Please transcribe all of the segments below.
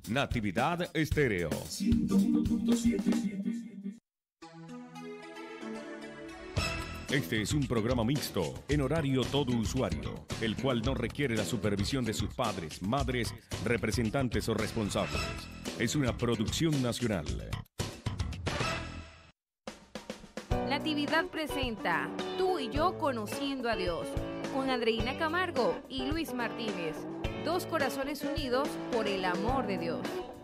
Natividad Estéreo. Este es un programa mixto, en horario todo usuario, el cual no requiere la supervisión de sus padres, madres, representantes o responsables. Es una producción nacional. Natividad presenta Tú y yo conociendo a Dios, con Andreina Camargo y Luis Martínez. Dos corazones unidos por el amor de Dios.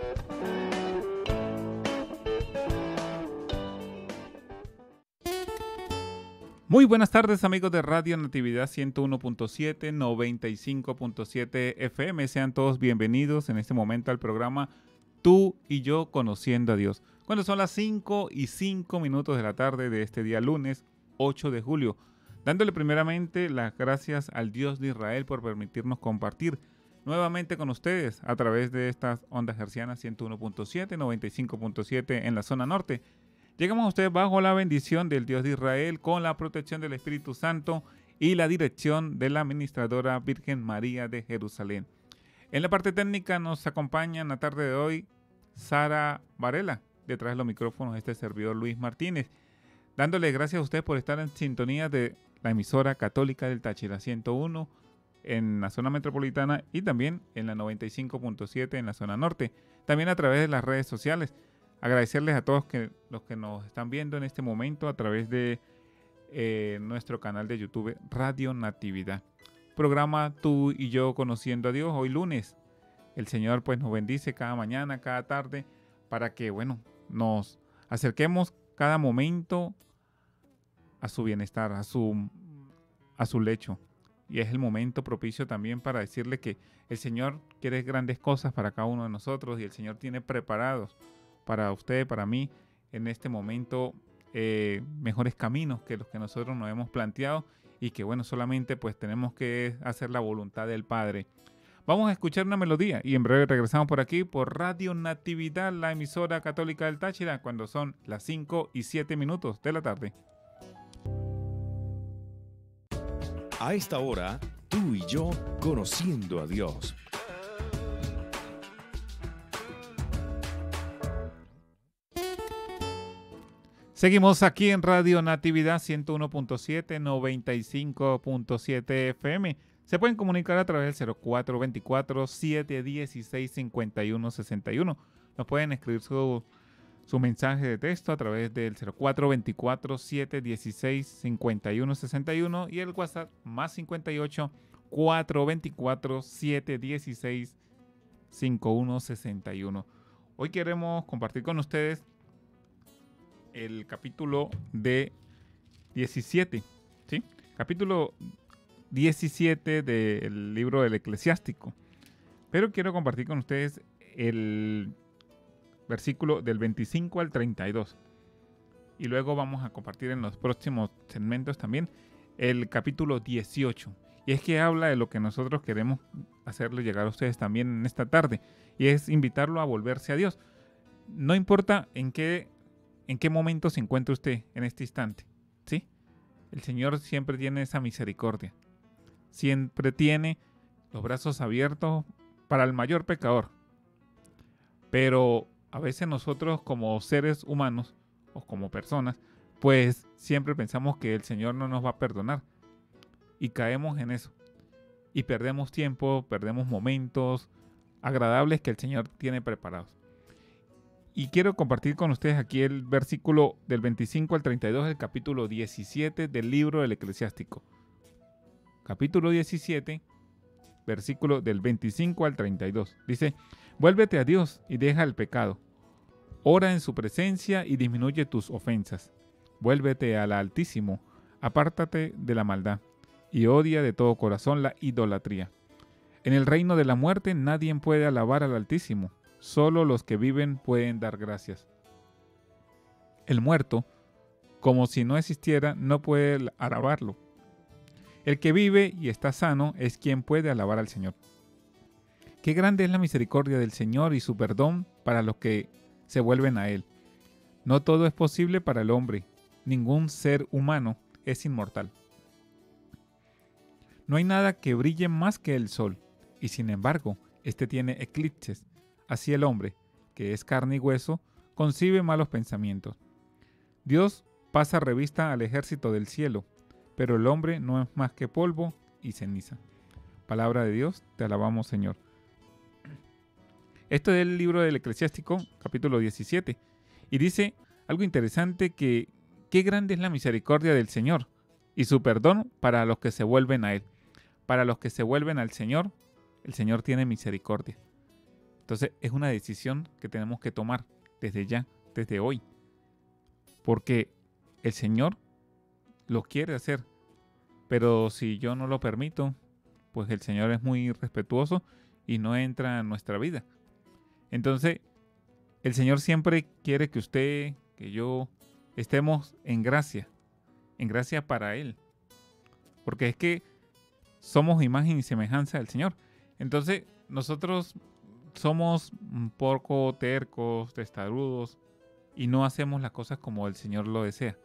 Muy buenas tardes, amigos de Radio Natividad 101.7, 95.7 FM. Sean todos bienvenidos en este momento al programa Tú y yo conociendo a Dios. Cuando son las 5:05 de la tarde de este día lunes 8 de julio. Dándole primeramente las gracias al Dios de Israel por permitirnos compartir nuevamente con ustedes a través de estas ondas hercianas 101.7, 95.7 en la zona norte. Llegamos a ustedes bajo la bendición del Dios de Israel, con la protección del Espíritu Santo y la dirección de la administradora Virgen María de Jerusalén. En la parte técnica nos acompaña en la tarde de hoy Sara Varela, detrás de los micrófonos este servidor Luis Martínez, dándole gracias a ustedes por estar en sintonía de la emisora católica del Táchira 101 en la zona metropolitana y también en la 95.7 en la zona norte, también a través de las redes sociales. Agradecerles a todos los que nos están viendo en este momento a través de nuestro canal de YouTube Radio Natividad. Programa Tú y yo conociendo a Dios, hoy lunes. El Señor pues nos bendice cada mañana, cada tarde, para que nos acerquemos cada momento a su bienestar, a su lecho. Y es el momento propicio también para decirle que el Señor quiere grandes cosas para cada uno de nosotros y el Señor tiene preparados para usted, para mí, en este momento, mejores caminos que los que nosotros nos hemos planteado y que solamente pues tenemos que hacer la voluntad del Padre. Vamos a escuchar una melodía y en breve regresamos por aquí por Radio Natividad, la emisora católica del Táchira, cuando son las 5:07 de la tarde. A esta hora, Tú y yo conociendo a Dios. Seguimos aquí en Radio Natividad 101.7, 95.7 FM. Se pueden comunicar a través del 0424-716-5161. Nos pueden escribir su mensaje de texto a través del 0424-716-5161 y el WhatsApp más 58-424-716-5161. Hoy queremos compartir con ustedes el capítulo de 17, ¿sí? Capítulo 17 del libro del Eclesiástico. Pero quiero compartir con ustedes el versículo del 25 al 32. Y luego vamos a compartir en los próximos segmentos también el capítulo 18. Y es que habla de lo que nosotros queremos hacerle llegar a ustedes también en esta tarde. Y es invitarlo a volverse a Dios. No importa en qué momento se encuentra usted en este instante, ¿sí? El Señor siempre tiene esa misericordia. Siempre tiene los brazos abiertos para el mayor pecador. Pero a veces nosotros como seres humanos o como personas, pues siempre pensamos que el Señor no nos va a perdonar. Y caemos en eso. Y perdemos tiempo, perdemos momentos agradables que el Señor tiene preparados. Y quiero compartir con ustedes aquí el versículo del 25 al 32 del capítulo 17 del libro del Eclesiástico. Capítulo 17, versículo del 25 al 32. Dice: vuélvete a Dios y deja el pecado. Ora en su presencia y disminuye tus ofensas. Vuélvete al Altísimo, apártate de la maldad y odia de todo corazón la idolatría. En el reino de la muerte nadie puede alabar al Altísimo. Solo los que viven pueden dar gracias. El muerto, como si no existiera, no puede alabarlo. El que vive y está sano es quien puede alabar al Señor. Qué grande es la misericordia del Señor y su perdón para los que se vuelven a Él. No todo es posible para el hombre. Ningún ser humano es inmortal. No hay nada que brille más que el sol, y sin embargo, este tiene eclipses. Así el hombre, que es carne y hueso, concibe malos pensamientos. Dios pasa revista al ejército del cielo, pero el hombre no es más que polvo y ceniza. Palabra de Dios, te alabamos, Señor. Esto es el libro del Eclesiástico, capítulo 17, y dice algo interesante que qué grande es la misericordia del Señor y su perdón para los que se vuelven a Él. Para los que se vuelven al Señor, el Señor tiene misericordia. Entonces es una decisión que tenemos que tomar desde ya, desde hoy. Porque el Señor lo quiere hacer. Pero si yo no lo permito, pues el Señor es muy respetuoso y no entra en nuestra vida. Entonces, el Señor siempre quiere que usted, que yo, estemos en gracia para Él. Porque es que somos imagen y semejanza del Señor. Entonces, nosotros somos un poco tercos, testarudos, y no hacemos las cosas como el Señor lo desea.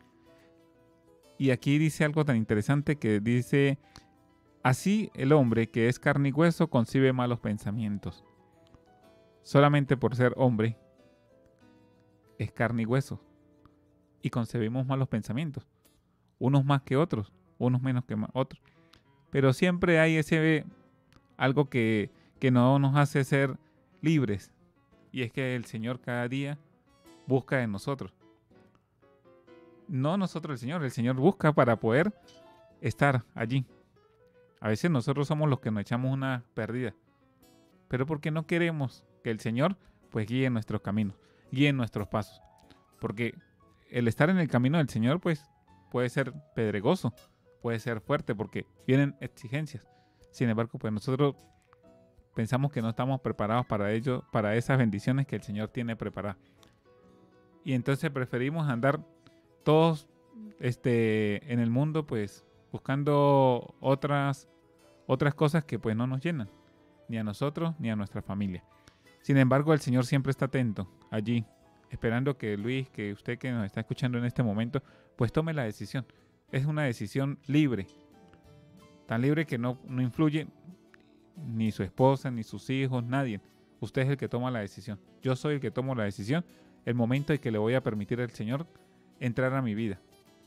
Y aquí dice algo tan interesante que dice, así el hombre que es carne y hueso concibe malos pensamientos. Solamente por ser hombre es carne y hueso y concebimos malos pensamientos, unos más que otros, unos menos que otros, pero siempre hay ese algo que no nos hace ser libres, y es que el Señor cada día busca en nosotros. No nosotros el Señor busca para poder estar allí. A veces nosotros somos los que nos echamos una pérdida, pero porque no queremos que el Señor pues guíe nuestros caminos, guíe nuestros pasos. Porque el estar en el camino del Señor pues puede ser pedregoso, puede ser fuerte porque vienen exigencias. Sin embargo, pues nosotros pensamos que no estamos preparados para ello, para esas bendiciones que el Señor tiene preparadas. Y entonces preferimos andar todos en el mundo pues buscando otras cosas que pues no nos llenan, ni a nosotros ni a nuestra familia. Sin embargo, el Señor siempre está atento allí, esperando que Luis, que usted que nos está escuchando en este momento, pues tome la decisión. Es una decisión libre, tan libre que no influye ni su esposa, ni sus hijos, nadie. Usted es el que toma la decisión. Yo soy el que tomo la decisión, el momento en que le voy a permitir al Señor entrar a mi vida.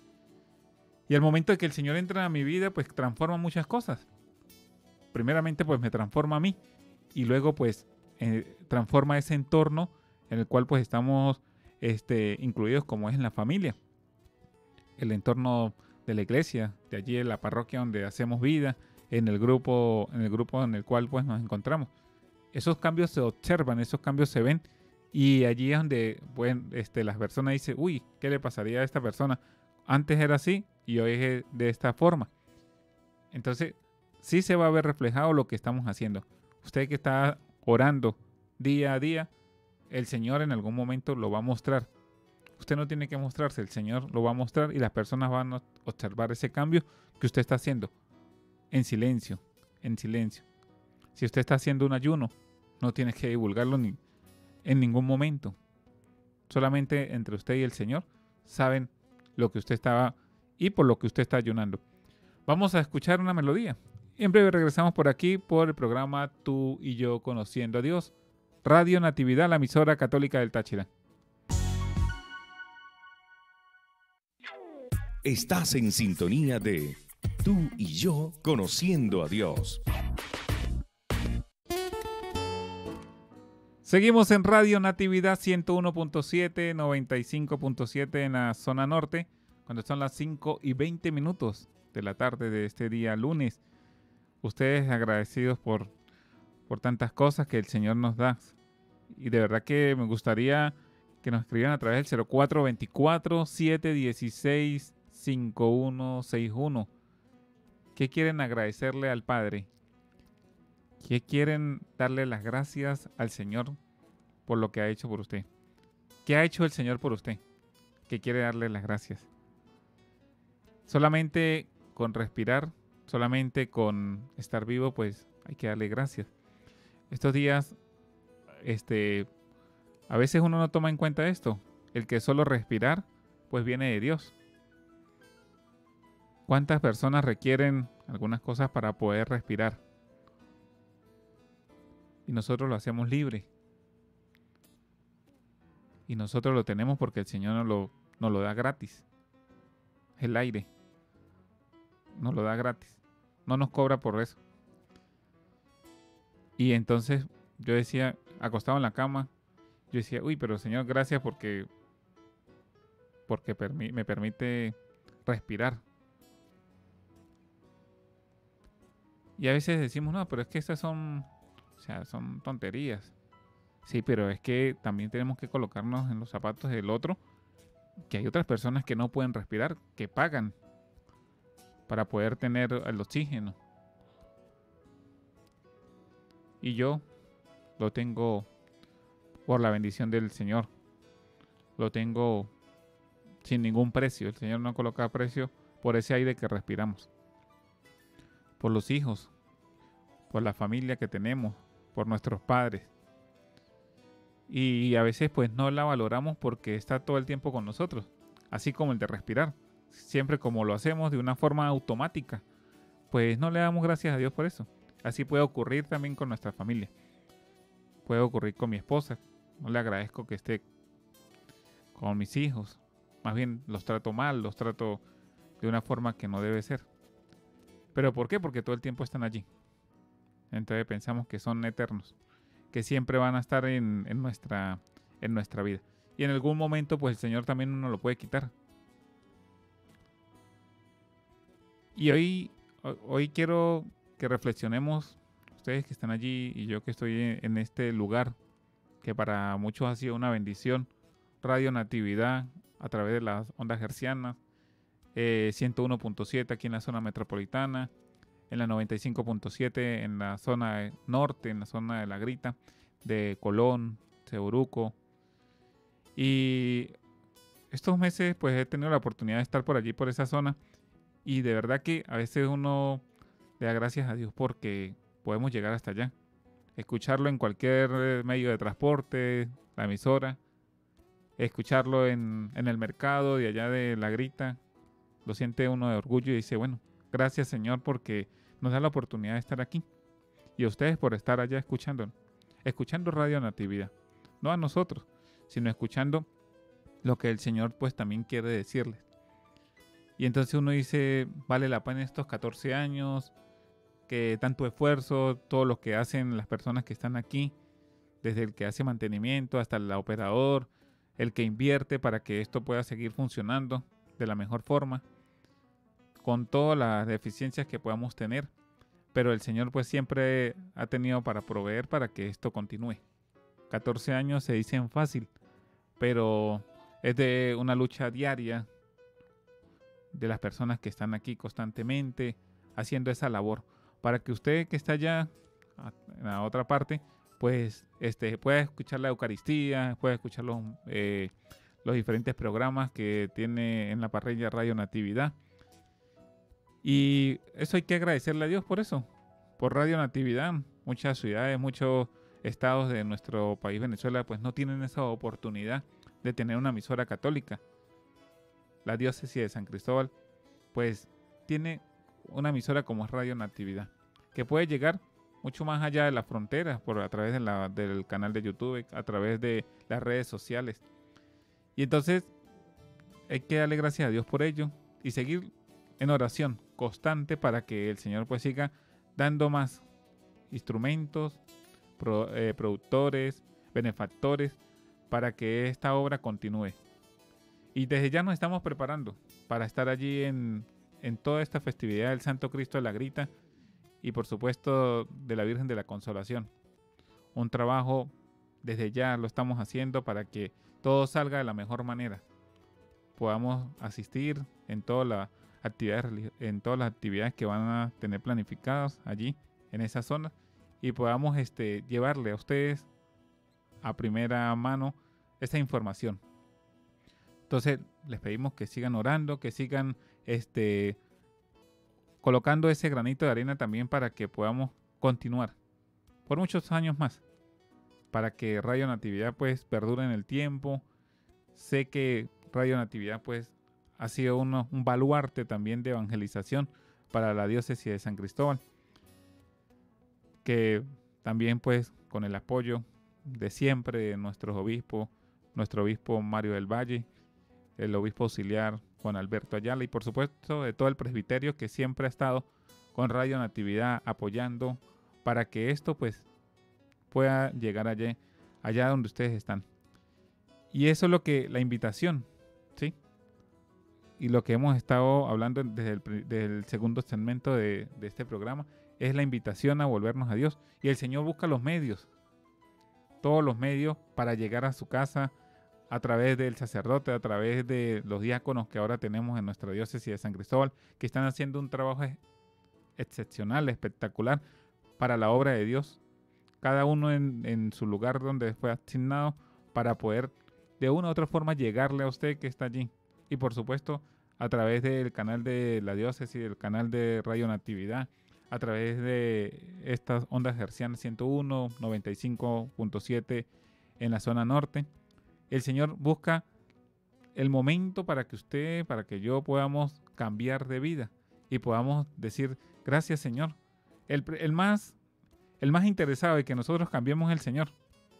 Y el momento en que el Señor entra a mi vida, pues transforma muchas cosas. Primeramente, pues me transforma a mí. Y luego, pues, transforma ese entorno en el cual, pues, estamos incluidos, como es en la familia. El entorno de la iglesia, de allí en la parroquia donde hacemos vida, en el grupo en el cual, pues, nos encontramos. Esos cambios se observan, esos cambios se ven. Y allí es donde las personas dicen, uy, ¿qué le pasaría a esta persona? Antes era así y hoy es de esta forma. Entonces, sí se va a ver reflejado lo que estamos haciendo. Usted que está orando día a día, el Señor en algún momento lo va a mostrar. Usted no tiene que mostrarse, el Señor lo va a mostrar y las personas van a observar ese cambio que usted está haciendo en silencio, en silencio. Si usted está haciendo un ayuno, no tiene que divulgarlo en ningún momento. Solamente entre usted y el Señor saben lo que usted estaba y por lo que usted está ayunando. Vamos a escuchar una melodía. En breve regresamos por aquí por el programa Tú y Yo Conociendo a Dios. Radio Natividad, la emisora católica del Táchira. Estás en sintonía de Tú y Yo Conociendo a Dios. Seguimos en Radio Natividad 101.7, 95.7 en la zona norte, cuando son las 5:20 de la tarde de este día lunes. Ustedes agradecidos por tantas cosas que el Señor nos da. Y de verdad que me gustaría que nos escribieran a través del 0424-716-5161. ¿Qué quieren agradecerle al Padre? ¿Qué quieren darle las gracias al Señor por lo que ha hecho por usted? ¿Qué ha hecho el Señor por usted? ¿Qué quiere darle las gracias? Solamente con respirar, solamente con estar vivo, pues hay que darle gracias. Estos días, a veces uno no toma en cuenta esto. El que solo respirar, pues viene de Dios. ¿Cuántas personas requieren algunas cosas para poder respirar? Y nosotros lo hacemos libre. Y nosotros lo tenemos porque el Señor nos lo da gratis. El aire nos lo da gratis. No nos cobra por eso. Y entonces yo decía, acostado en la cama, yo decía, uy, pero Señor, gracias porque me permite respirar. Y a veces decimos, no, pero es que estas son tonterías. Sí, pero es que también tenemos que colocarnos en los zapatos del otro, que hay otras personas que no pueden respirar, que pagan para poder tener el oxígeno. Y yo lo tengo por la bendición del Señor. Lo tengo sin ningún precio. El Señor no coloca precio por ese aire que respiramos. Por los hijos, por la familia que tenemos, por nuestros padres. Y a veces pues no la valoramos porque está todo el tiempo con nosotros, así como el de respirar. Siempre como lo hacemos de una forma automática, pues no le damos gracias a Dios por eso. Así puede ocurrir también con nuestra familia. Puede ocurrir con mi esposa. No le agradezco que esté con mis hijos. Más bien los trato mal, los trato de una forma que no debe ser. ¿Pero por qué? Porque todo el tiempo están allí. Entonces pensamos que son eternos, que siempre van a estar en nuestra vida. Y en algún momento pues el Señor también nos lo puede quitar. Y hoy quiero que reflexionemos, ustedes que están allí y yo que estoy en este lugar, que para muchos ha sido una bendición, Radio Natividad a través de las ondas hercianas, 101.7 aquí en la zona metropolitana, en la 95.7 en la zona norte, en la zona de La Grita, de Colón, Seboruco. Y estos meses pues he tenido la oportunidad de estar por allí, por esa zona, y de verdad que a veces uno le da gracias a Dios porque podemos llegar hasta allá, escucharlo en cualquier medio de transporte, la emisora, escucharlo en el mercado de allá de La Grita, lo siente uno de orgullo y dice, bueno, gracias Señor porque nos da la oportunidad de estar aquí. Y a ustedes por estar allá escuchando Radio Natividad. No a nosotros, sino escuchando lo que el Señor pues también quiere decirles. Y entonces uno dice, vale la pena estos 14 años, que tanto esfuerzo, todo lo que hacen las personas que están aquí, desde el que hace mantenimiento hasta el operador, el que invierte para que esto pueda seguir funcionando de la mejor forma, con todas las deficiencias que podamos tener, pero el Señor pues siempre ha tenido para proveer para que esto continúe. 14 años se dicen fácil, pero es de una lucha diaria de las personas que están aquí constantemente haciendo esa labor, para que usted que está allá en la otra parte, pues pueda escuchar la Eucaristía, pueda escuchar los diferentes programas que tiene en la parrilla Radio Natividad. Y eso hay que agradecerle a Dios por eso, por Radio Natividad. Muchas ciudades, muchos estados de nuestro país Venezuela pues no tienen esa oportunidad de tener una emisora católica. La diócesis de San Cristóbal pues tiene una emisora como es Radio Natividad, que puede llegar mucho más allá de las fronteras a través del canal de YouTube, a través de las redes sociales. Y entonces hay que darle gracias a Dios por ello y seguir en oración constante para que el Señor pues siga dando más instrumentos, productores, benefactores, para que esta obra continúe. Y desde ya nos estamos preparando para estar allí en toda esta festividad del Santo Cristo de la Grita y por supuesto de la Virgen de la Consolación. Un trabajo desde ya lo estamos haciendo para que todo salga de la mejor manera. Podamos asistir en todas las actividades que van a tener planificadas allí en esa zona y podamos llevarle a ustedes a primera mano esta información. Entonces les pedimos que sigan orando, que sigan colocando ese granito de arena también para que podamos continuar por muchos años más, para que Radio Natividad pues perdure en el tiempo. Sé que Radio Natividad pues ha sido un baluarte también de evangelización para la diócesis de San Cristóbal, que también pues con el apoyo de siempre de nuestros obispos, nuestro obispo Mario del Valle, el obispo auxiliar Juan Alberto Ayala y por supuesto de todo el presbiterio que siempre ha estado con Radio Natividad apoyando para que esto pues pueda llegar allá donde ustedes están. Y eso es lo que la invitación, ¿sí? Y lo que hemos estado hablando desde el segundo segmento de este programa es la invitación a volvernos a Dios. Y el Señor busca los medios, todos los medios para llegar a su casa a través del sacerdote, a través de los diáconos que ahora tenemos en nuestra diócesis de San Cristóbal, que están haciendo un trabajo excepcional, espectacular para la obra de Dios. Cada uno en su lugar donde fue asignado para poder de una u otra forma llegarle a usted que está allí. Y por supuesto a través del canal de la diócesis, del canal de Radio Natividad, a través de estas ondas hercianas 101, 95.7 en la zona norte. El Señor busca el momento para que yo podamos cambiar de vida y podamos decir, gracias Señor. El más interesado en que nosotros cambiemos es el Señor.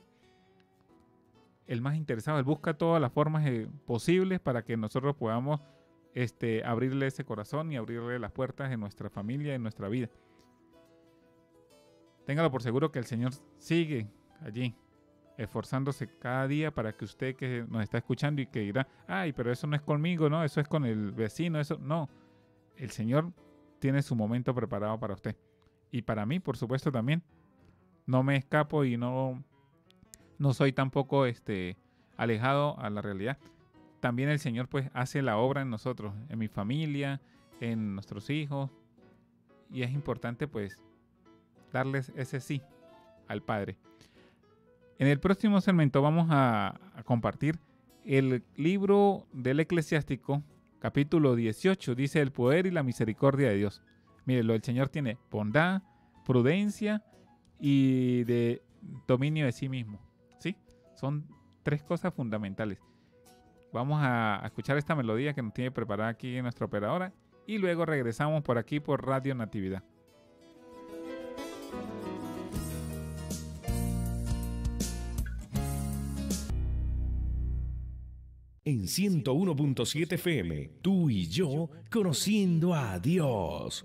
El más interesado, Él busca todas las formas posibles para que nosotros podamos abrirle ese corazón y abrirle las puertas en nuestra familia, en nuestra vida. Téngalo por seguro que el Señor sigue allí, esforzándose cada día para que usted que nos está escuchando y que dirá, ay, pero eso no es conmigo, no, eso es con el vecino, eso no. El Señor tiene su momento preparado para usted. Y para mí, por supuesto, también. No me escapo y no soy tampoco alejado a la realidad. También el Señor pues hace la obra en nosotros, en mi familia, en nuestros hijos. Y es importante pues darles ese sí al Padre. En el próximo segmento vamos a compartir el libro del Eclesiástico, capítulo 18, dice el poder y la misericordia de Dios. Mírenlo, el Señor tiene bondad, prudencia y de dominio de sí mismo. ¿Sí? Son tres cosas fundamentales. Vamos a escuchar esta melodía que nos tiene preparada aquí nuestra operadora y luego regresamos por aquí por Radio Natividad. En 101.7 FM, tú y yo conociendo a Dios.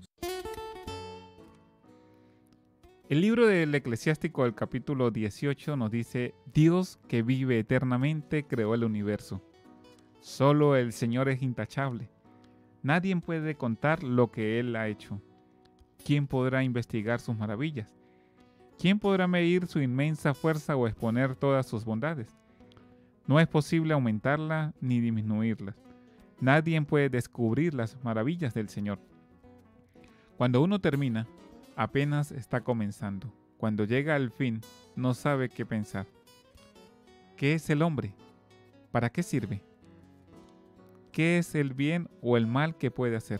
El libro del Eclesiástico, el capítulo 18, nos dice: Dios que vive eternamente creó el universo. Solo el Señor es intachable. Nadie puede contar lo que Él ha hecho. ¿Quién podrá investigar sus maravillas? ¿Quién podrá medir su inmensa fuerza o exponer todas sus bondades? No es posible aumentarla ni disminuirlas. Nadie puede descubrir las maravillas del Señor. Cuando uno termina, apenas está comenzando. Cuando llega al fin, no sabe qué pensar. ¿Qué es el hombre? ¿Para qué sirve? ¿Qué es el bien o el mal que puede hacer?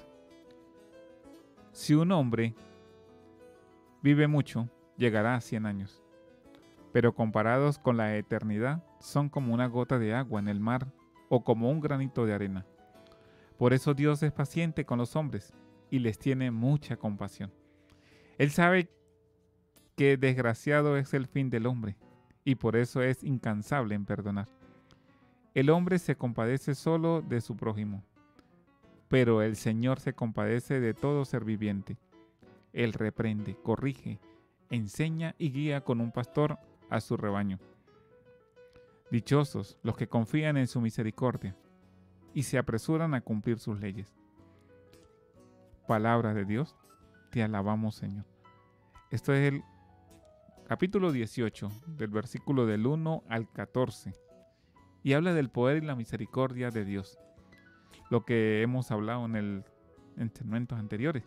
Si un hombre vive mucho, llegará a 100 años. Pero comparados con la eternidad, son como una gota de agua en el mar o como un granito de arena. Por eso Dios es paciente con los hombres y les tiene mucha compasión. Él sabe que desgraciado es el fin del hombre y por eso es incansable en perdonar. El hombre se compadece solo de su prójimo, pero el Señor se compadece de todo ser viviente. Él reprende, corrige, enseña y guía con un pastor a su rebaño. Dichosos los que confían en su misericordia y se apresuran a cumplir sus leyes. Palabra de Dios, te alabamos, Señor. Esto es el capítulo 18, del versículo del 1 al 14, y habla del poder y la misericordia de Dios. Lo que hemos hablado en segmentos anteriores.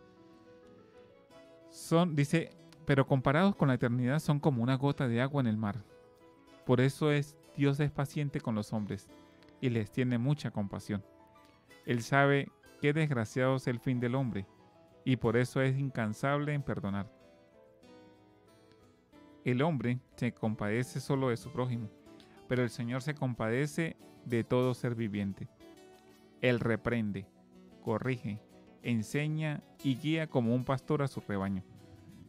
Dice, pero comparados con la eternidad son como una gota de agua en el mar. Por eso Dios es paciente con los hombres y les tiene mucha compasión. Él sabe qué desgraciado es el fin del hombre y por eso es incansable en perdonar. El hombre se compadece solo de su prójimo, pero el Señor se compadece de todo ser viviente. Él reprende, corrige, enseña y guía como un pastor a su rebaño.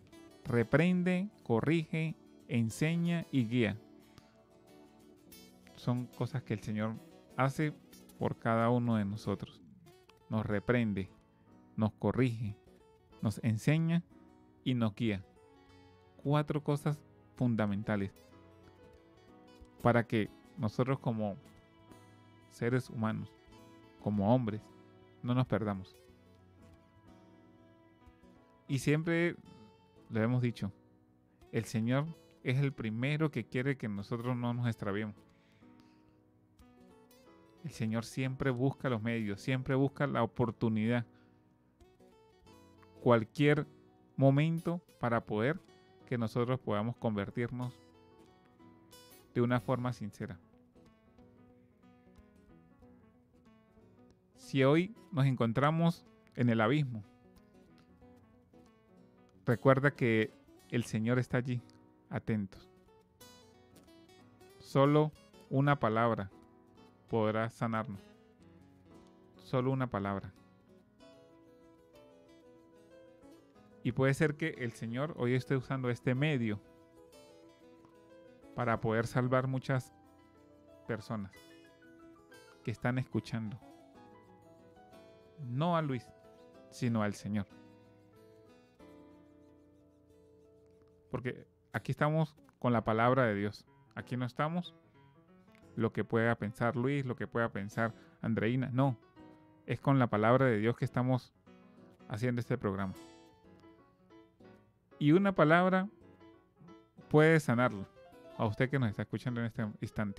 Reprende, corrige, enseña y guía. son cosas que el Señor hace por cada uno de nosotros. Nos reprende, nos corrige, nos enseña y nos guía. 4 cosas fundamentales para que nosotros como seres humanos, como hombres, no nos perdamos. Y siempre lo hemos dicho, el Señor es el primero que quiere que nosotros no nos extraviemos. El Señor siempre busca los medios, siempre busca la oportunidad, cualquier momento para poder que nosotros podamos convertirnos de una forma sincera. Si hoy nos encontramos en el abismo, recuerda que el Señor está allí, atentos. Solo una palabra podrá sanarnos. Solo una palabra. Y puede ser que el Señor hoy esté usando este medio para poder salvar muchas personas que están escuchando. No a Luis, sino al Señor. Porque aquí estamos con la palabra de Dios. Aquí no estamos lo que pueda pensar Luis, lo que pueda pensar Andreina. No, es con la palabra de Dios que estamos haciendo este programa. Y una palabra puede sanarlo a usted que nos está escuchando en este instante.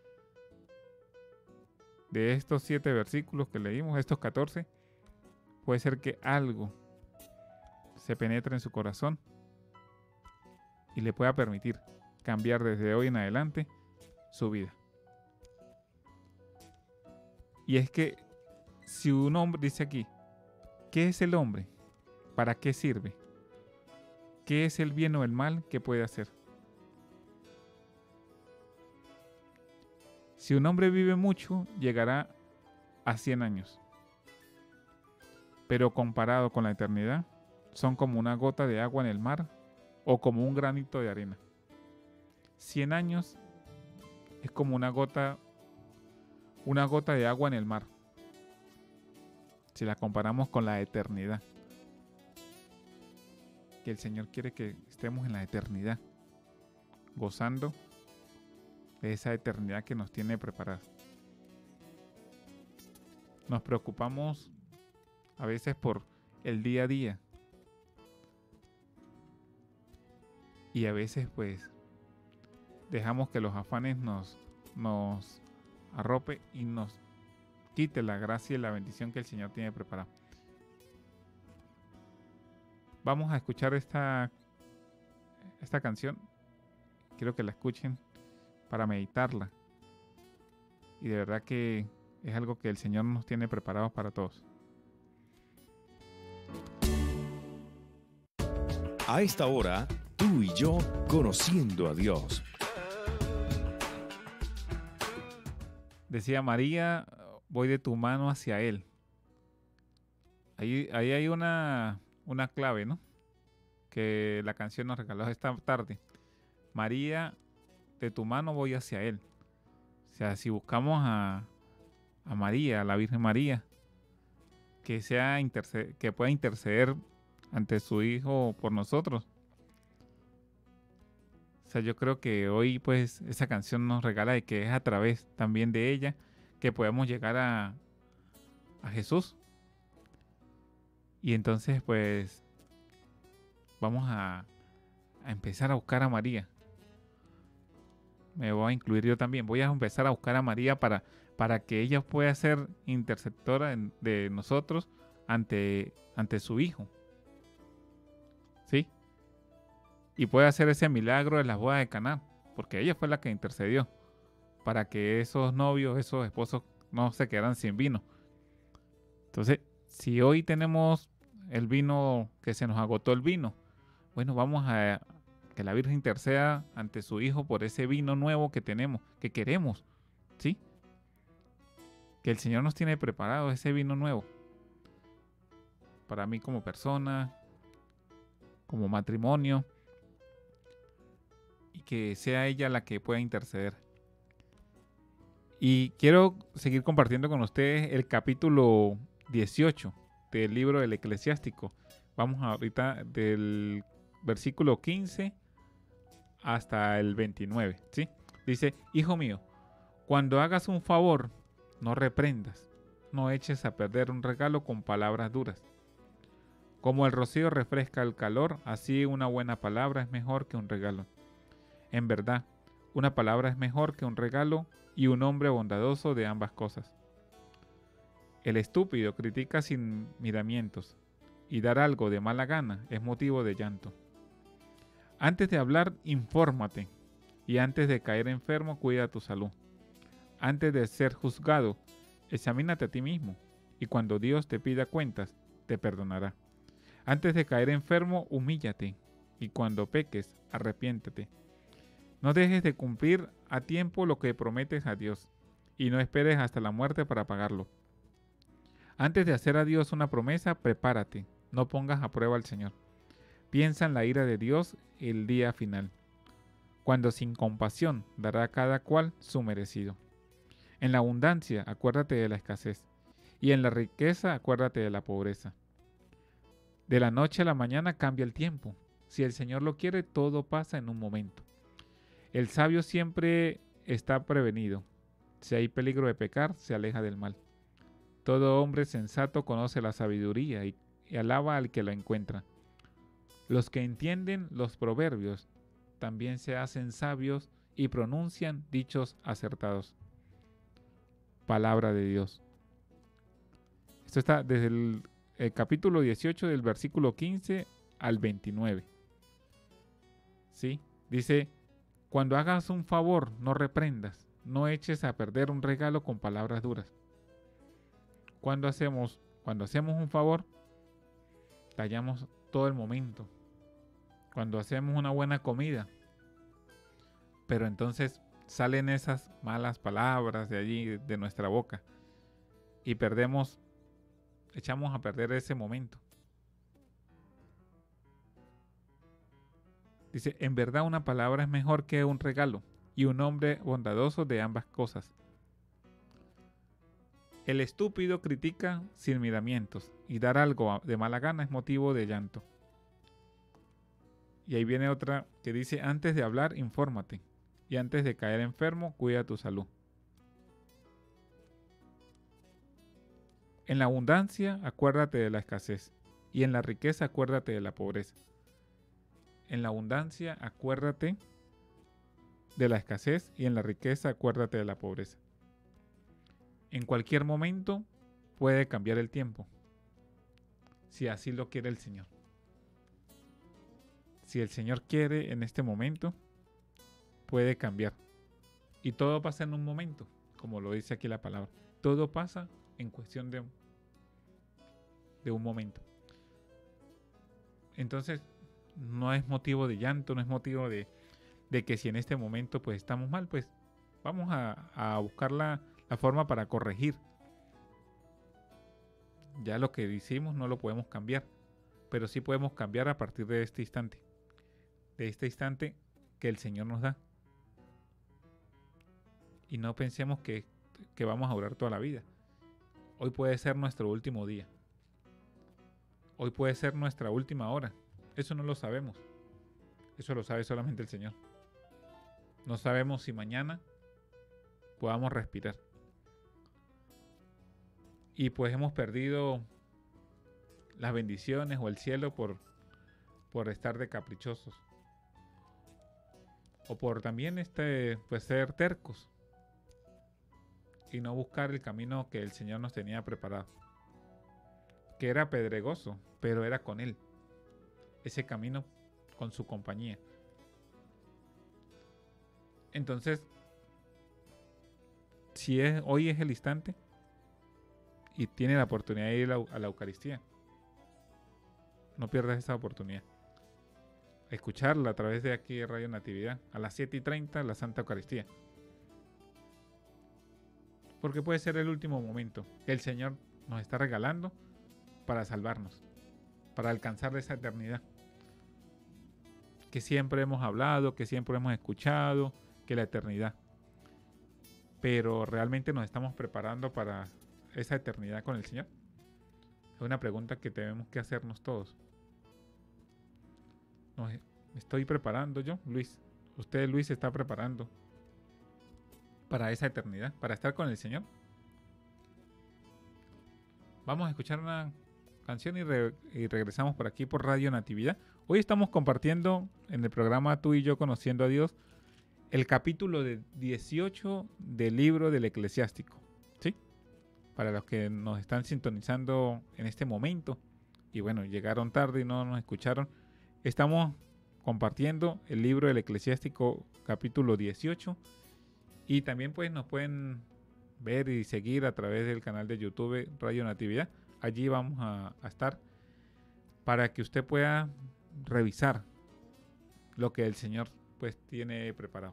De estos 7 versículos que leímos, estos 14, puede ser que algo se penetre en su corazón y le pueda permitir cambiar desde hoy en adelante su vida. Y es que si un hombre dice aquí, ¿qué es el hombre? ¿Para qué sirve? ¿Qué es el bien o el mal que puede hacer? Si un hombre vive mucho, llegará a 100 años. Pero comparado con la eternidad, son como una gota de agua en el mar o como un granito de arena. 100 años es como una gota de agua en el mar. Si la comparamos con la eternidad. Que el Señor quiere que estemos en la eternidad, gozando de esa eternidad que nos tiene preparada. Nos preocupamos a veces por el día a día. Y a veces pues dejamos que los afanes nos arrope y nos quite la gracia y la bendición que el Señor tiene preparada. Vamos a escuchar esta canción. Quiero que la escuchen para meditarla. Y de verdad que es algo que el Señor nos tiene preparados para todos. A esta hora, tú y yo conociendo a Dios. Decía María, voy de tu mano hacia Él. Ahí hay una clave, ¿no? Que la canción nos regaló esta tarde. María, de tu mano voy hacia Él. O sea, si buscamos a María, a la Virgen María, que pueda interceder ante su Hijo por nosotros. O sea, yo creo que hoy pues esa canción nos regala de que es a través también de ella que podemos llegar a Jesús. Y entonces pues vamos a empezar a buscar a María. Me voy a incluir yo también. Voy a empezar a buscar a María para que ella pueda ser interceptora de nosotros ante su Hijo. ¿Sí? Y puede hacer ese milagro de las bodas de Caná, porque ella fue la que intercedió para que esos novios, esos esposos no se quedaran sin vino. Entonces, si hoy tenemos el vino, que se nos agotó el vino, bueno, vamos a que la Virgen interceda ante su Hijo por ese vino nuevo que tenemos, que queremos, ¿sí? Que el Señor nos tiene preparado ese vino nuevo. Para mí como persona, como matrimonio, y que sea ella la que pueda interceder. Y quiero seguir compartiendo con ustedes el capítulo 18 del libro del Eclesiástico. Vamos ahorita del versículo 15 hasta el 29, ¿sí? Dice: hijo mío, cuando hagas un favor, no reprendas, no eches a perder un regalo con palabras duras. Como el rocío refresca el calor, así una buena palabra es mejor que un regalo. En verdad, una palabra es mejor que un regalo y un hombre bondadoso de ambas cosas. El estúpido critica sin miramientos, y dar algo de mala gana es motivo de llanto. Antes de hablar, infórmate, y antes de caer enfermo, cuida tu salud. Antes de ser juzgado, examínate a ti mismo, y cuando Dios te pida cuentas, te perdonará. Antes de caer enfermo, humíllate, y cuando peques, arrepiéntete. No dejes de cumplir a tiempo lo que prometes a Dios, y no esperes hasta la muerte para pagarlo. Antes de hacer a Dios una promesa, prepárate, no pongas a prueba al Señor. Piensa en la ira de Dios el día final, cuando sin compasión dará a cada cual su merecido. En la abundancia, acuérdate de la escasez, y en la riqueza, acuérdate de la pobreza. De la noche a la mañana cambia el tiempo. Si el Señor lo quiere, todo pasa en un momento. El sabio siempre está prevenido. Si hay peligro de pecar, se aleja del mal. Todo hombre sensato conoce la sabiduría y alaba al que la encuentra. Los que entienden los proverbios también se hacen sabios y pronuncian dichos acertados. Palabra de Dios. Esto está desde el capítulo 18 del versículo 15 al 29. ¿Sí? Dice: cuando hagas un favor, no reprendas, no eches a perder un regalo con palabras duras. Cuando hacemos un favor, tallamos todo el momento. Cuando hacemos una buena comida, pero entonces salen esas malas palabras de allí, de nuestra boca, y echamos a perder ese momento. Dice: en verdad una palabra es mejor que un regalo, y un hombre bondadoso de ambas cosas. El estúpido critica sin miramientos, y dar algo de mala gana es motivo de llanto. Y ahí viene otra que dice: antes de hablar, infórmate, y antes de caer enfermo, cuida tu salud. En la abundancia, acuérdate de la escasez, y en la riqueza, acuérdate de la pobreza. En la abundancia, acuérdate de la escasez, y en la riqueza, acuérdate de la pobreza. En cualquier momento puede cambiar el tiempo, si así lo quiere el Señor. Si el Señor quiere en este momento, puede cambiar. Y todo pasa en un momento, como lo dice aquí la palabra. Todo pasa en cuestión de un momento. Entonces, no es motivo de llanto, no es motivo de que si en este momento pues estamos mal, pues vamos a buscar la forma para corregir. Ya lo que hicimos no lo podemos cambiar, pero sí podemos cambiar a partir de este instante. De este instante que el Señor nos da. Y no pensemos que vamos a durar toda la vida. Hoy puede ser nuestro último día. Hoy puede ser nuestra última hora. Eso no lo sabemos. Eso lo sabe solamente el Señor. No sabemos si mañana podamos respirar. Y pues hemos perdido las bendiciones o el cielo por estar de caprichosos. O por también pues ser tercos y no buscar el camino que el Señor nos tenía preparado, que era pedregoso, pero era con Él, ese camino con su compañía. Entonces, si hoy es el instante y tiene la oportunidad de ir a la Eucaristía, no pierdas esa oportunidad. Escucharla a través de aquí de Radio Natividad a las 7:30, la Santa Eucaristía, porque puede ser el último momento que el Señor nos está regalando para salvarnos, para alcanzar esa eternidad que siempre hemos hablado, que siempre hemos escuchado, que la eternidad. pero ¿realmente nos estamos preparando para esa eternidad con el Señor? Es una pregunta que tenemos que hacernos todos. ¿Me estoy preparando yo, Luis? ¿Usted, Luis, se está preparando para esa eternidad, para estar con el Señor? Vamos a escuchar una canción y regresamos por aquí por Radio Natividad. Hoy estamos compartiendo en el programa Tú y Yo Conociendo a Dios el capítulo 18 del libro del Eclesiástico, ¿sí? Para los que nos están sintonizando en este momento y bueno, llegaron tarde y no nos escucharon, estamos compartiendo el libro del Eclesiástico capítulo 18 y también pues nos pueden ver y seguir a través del canal de YouTube Radio Natividad. Allí vamos a estar para que usted pueda revisar lo que el Señor pues tiene preparado.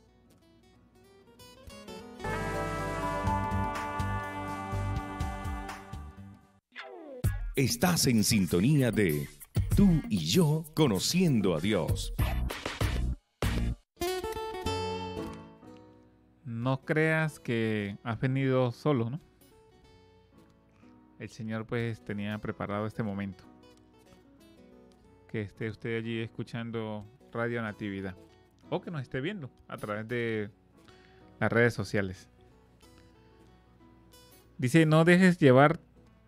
Estás en sintonía de Tú y Yo Conociendo a Dios. No creas que has venido solo, ¿no? El Señor pues tenía preparado este momento. Que esté usted allí escuchando Radio Natividad. O que nos esté viendo a través de las redes sociales. Dice, no te dejes llevar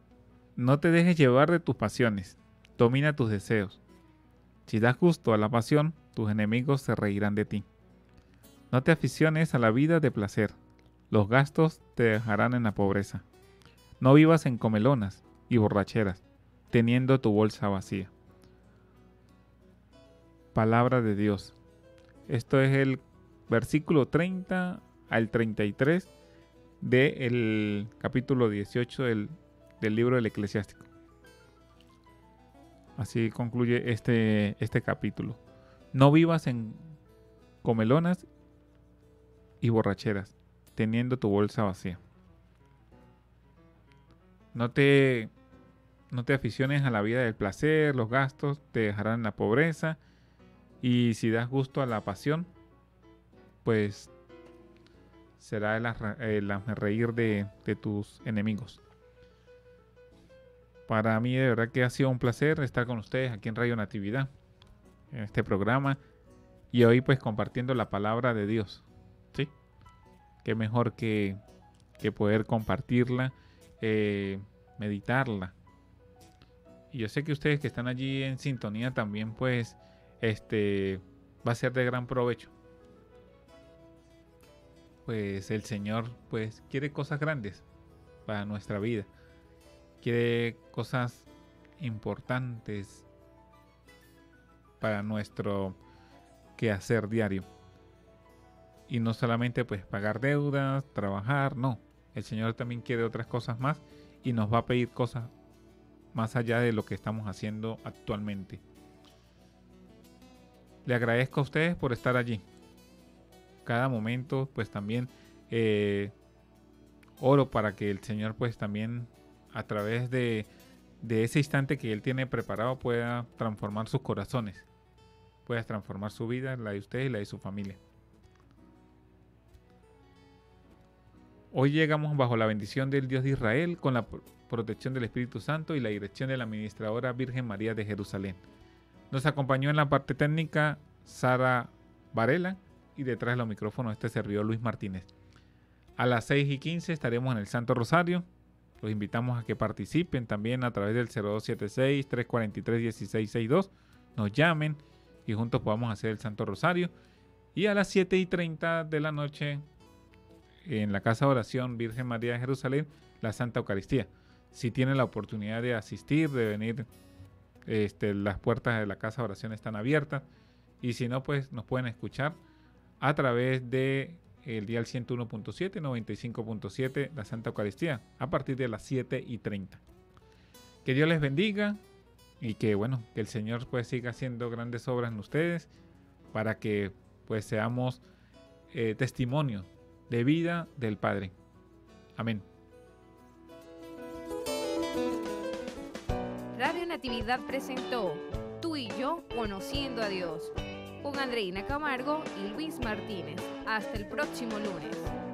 de tus pasiones. Domina tus deseos. Si das gusto a la pasión, tus enemigos se reirán de ti. No te aficiones a la vida de placer. Los gastos te dejarán en la pobreza. No vivas en comelonas y borracheras, teniendo tu bolsa vacía. Palabra de Dios. Esto es el versículo 30 al 33 del capítulo 18 del libro del Eclesiástico. Así concluye este capítulo. No vivas en comelonas y borracheras, teniendo tu bolsa vacía. No te aficiones a la vida del placer, los gastos te dejarán en la pobreza. Y si das gusto a la pasión, pues será el reír de tus enemigos. Para mí de verdad que ha sido un placer estar con ustedes aquí en Radio Natividad, en este programa. Y hoy pues compartiendo la palabra de Dios. ¿Sí? Qué mejor que poder compartirla, meditarla. Y yo sé que ustedes que están allí en sintonía también pues va a ser de gran provecho. Pues el Señor pues quiere cosas grandes para nuestra vida. Quiere cosas importantes para nuestro quehacer diario. Y no solamente pues pagar deudas, trabajar, no. El Señor también quiere otras cosas más y nos va a pedir cosas más allá de lo que estamos haciendo actualmente. Le agradezco a ustedes por estar allí. Cada momento pues también oro para que el Señor pues también a través de ese instante que Él tiene preparado pueda transformar sus corazones. Pueda transformar su vida, la de ustedes y la de su familia. Hoy llegamos bajo la bendición del Dios de Israel con la protección del Espíritu Santo y la dirección de la Administradora Virgen María de Jerusalén. Nos acompañó en la parte técnica Sara Varela y detrás de los micrófonos este servidor Luis Martínez. A las 6:15 estaremos en el Santo Rosario. Los invitamos a que participen también a través del 0276-343-1662. Nos llamen y juntos podamos hacer el Santo Rosario. Y a las 7:30 de la noche en la Casa de Oración Virgen María de Jerusalén, la Santa Eucaristía. Si tienen la oportunidad de asistir, de venir, las puertas de la Casa de Oración están abiertas. Y si no, pues nos pueden escuchar a través de el dial 101.7, 95.7, la Santa Eucaristía, a partir de las 7:30. Que Dios les bendiga y que el Señor pues siga haciendo grandes obras en ustedes para que pues seamos testimonio de vida del Padre. Amén. Radio Natividad presentó Tú y Yo Conociendo a Dios con Andreina Camargo y Luis Martínez. Hasta el próximo lunes.